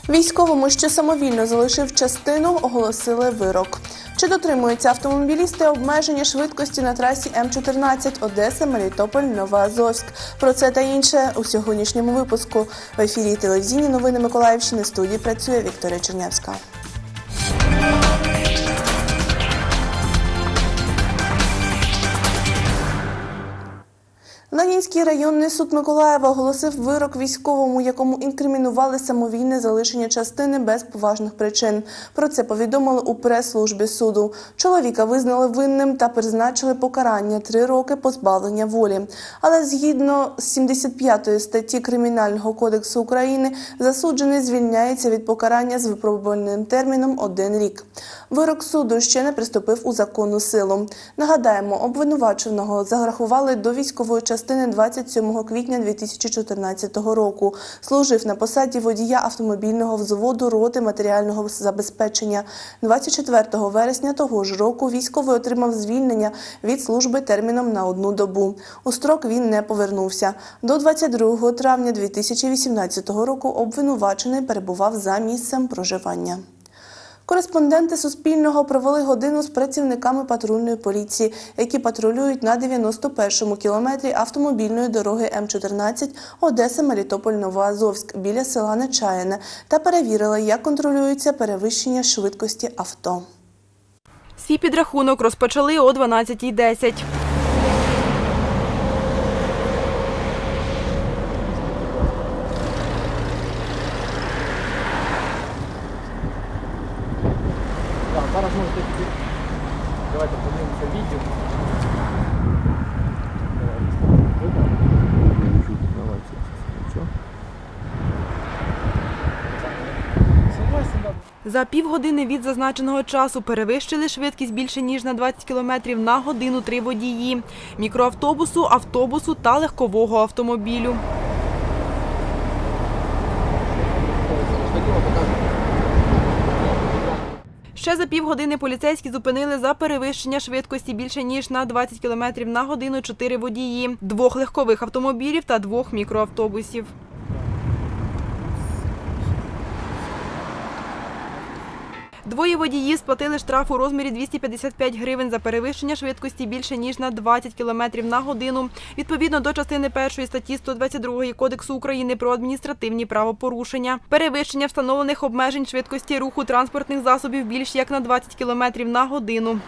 Військовому, що самовільно залишив частину, оголосили вирок. Чи дотримуються автомобілісти обмеження швидкості на трасі М14 Одеса, Мелітополь, Новоазовськ? Про це та інше у сьогоднішньому випуску. В ефірі телевізійні новини Миколаївщини. В студії працює Вікторія Чернявська. Ленінський районний суд Миколаєва оголосив вирок військовому, якому інкримінували самовільне залишення частини без поважних причин. Про це повідомили у прес-службі суду. Чоловіка визнали винним та призначили покарання – 3 роки позбавлення волі. Але згідно з 75 статті Кримінального кодексу України, засуджений звільняється від покарання з випробувальним терміном 1 рік. Вирок суду ще не приступив у законну силу. Нагадаємо, обвинуваченого зарахували до військової частини 27 квітня 2014 року. Служив на посаді водія автомобільного взводу роти матеріального забезпечення. 24 вересня того ж року військовий отримав звільнення від служби терміном на 1 добу. У строк він не повернувся. До 22 травня 2018 року обвинувачений перебував за місцем проживання. Кореспонденти Суспільного провели годину з працівниками патрульної поліції, які патрулюють на 91-му кілометрі автомобільної дороги М14 Одеса-Мелітополь-Новоазовськ біля села Нечаяне та перевірили, як контролюється перевищення швидкості авто. Свій підрахунок розпочали о 12:10. Зараз можете піти. Давайте подивимося відео. За півгодини від зазначеного часу перевищили швидкість більше ніж на 20 км на годину 3 водії – мікроавтобусу, автобусу та легкового автомобілю. Ще за півгодини поліцейські зупинили за перевищення швидкості більше ніж на 20 км на годину 4 водії, 2 легкових автомобілів та 2 мікроавтобусів. Двоє водіїв сплатили штраф у розмірі 255 гривень за перевищення швидкості більше ніж на 20 км на годину, відповідно до частини 1 статті 122 Кодексу України про адміністративні правопорушення. Перевищення встановлених обмежень швидкості руху транспортних засобів більш як на 20 км на годину.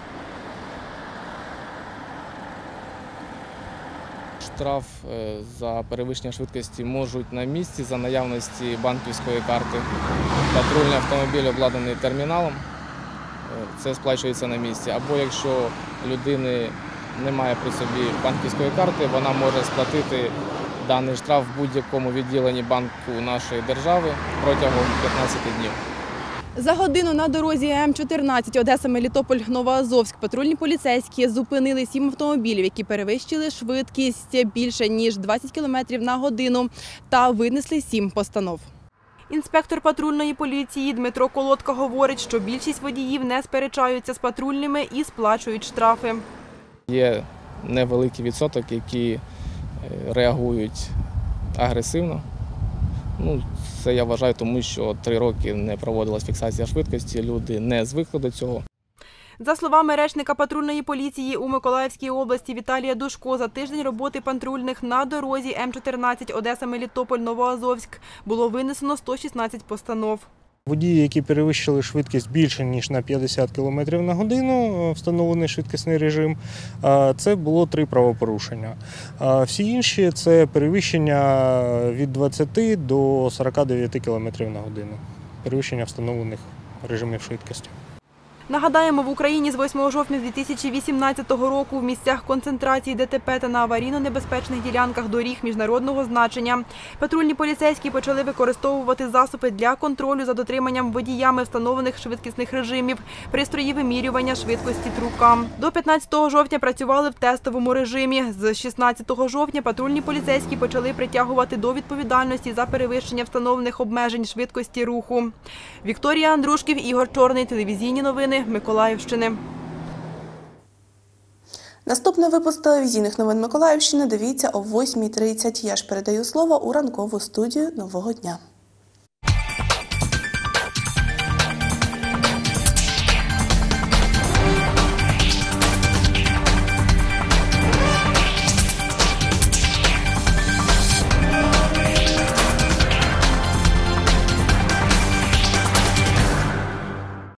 Штраф за перевищення швидкості можуть на місці за наявності банківської карти. Патрульний автомобіль обладнаний терміналом, це сплачується на місці. Або якщо людини немає при собі банківської карти, вона може сплатити даний штраф в будь-якому відділенні банку нашої держави протягом 15 днів. За годину на дорозі М14 Одеса-Мелітополь-Новоазовськ патрульні поліцейські зупинили 7 автомобілів, які перевищили швидкість більше ніж 20 км на годину та винесли 7 постанов. Інспектор патрульної поліції Дмитро Колодка говорить, що більшість водіїв не сперечаються з патрульними і сплачують штрафи. Є невеликий відсоток, які реагують агресивно. Це я вважаю, тому що 3 роки не проводилась фіксація швидкості, люди не звикли до цього. За словами речника патрульної поліції у Миколаївській області Віталія Душко, за тиждень роботи патрульних на дорозі М14 Одеса-Мелітополь-Новоазовськ було винесено 116 постанов. Водії, які перевищили швидкість більше, ніж на 50 км на годину, встановлений швидкісний режим, це було 3 правопорушення. Всі інші – це перевищення від 20 до 49 км на годину, перевищення встановлених режимів швидкості. Нагадаємо, в Україні з 8 жовтня 2018 року в місцях концентрації ДТП та на аварійно-небезпечних ділянках доріг міжнародного значення патрульні поліцейські почали використовувати засоби для контролю за дотриманням водіями встановлених швидкісних режимів, пристрої вимірювання швидкості трукам. До 15 жовтня працювали в тестовому режимі. З 16 жовтня патрульні поліцейські почали притягувати до відповідальності за перевищення встановлених обмежень швидкості руху. Вікторія Андрушків, Ігор Чорний, телевізійні новини Миколаївщини. Наступний випуск телевізійних новин Миколаївщини дивіться о 8:30. Я ж передаю слово у ранкову студію «Нового дня».